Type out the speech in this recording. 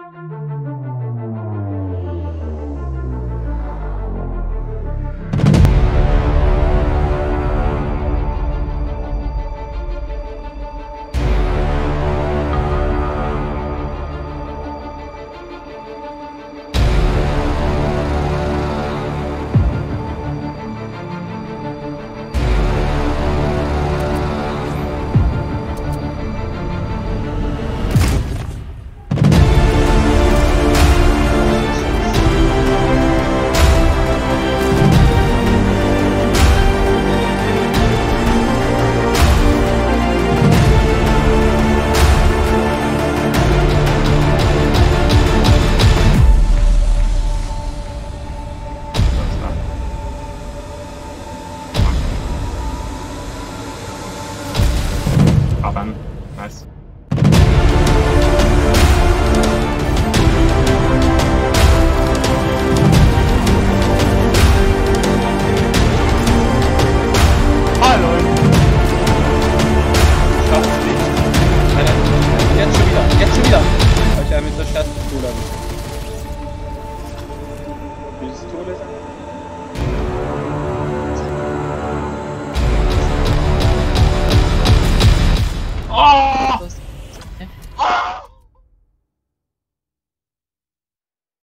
Abern. Nice. Hallo! Schafft es nicht. Nein, jetzt schon wieder, jetzt schon wieder! Weil ich ja mit der Stadtpistole. Pistole sein?